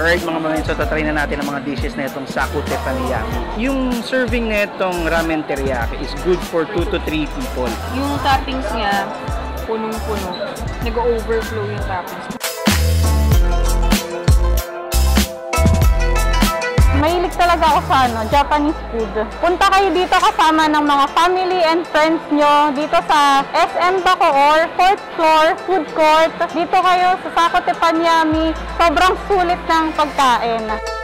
Alright mga mamins, so tatry na natin ang mga dishes na itong Saku Teppanyummy. Yung serving na itong ramen teriyaki is good for 2 to 3 people. Yung toppings niya, punong-puno. Nag-overflow yung toppings. Mahilig talaga ako sa Japanese food. Punta kayo dito kasama ng mga family and friends nyo dito sa SM Bacoor, 4th floor, food court. Dito kayo sa Saku Teppanyummy. Sobrang sulit ng pagkain.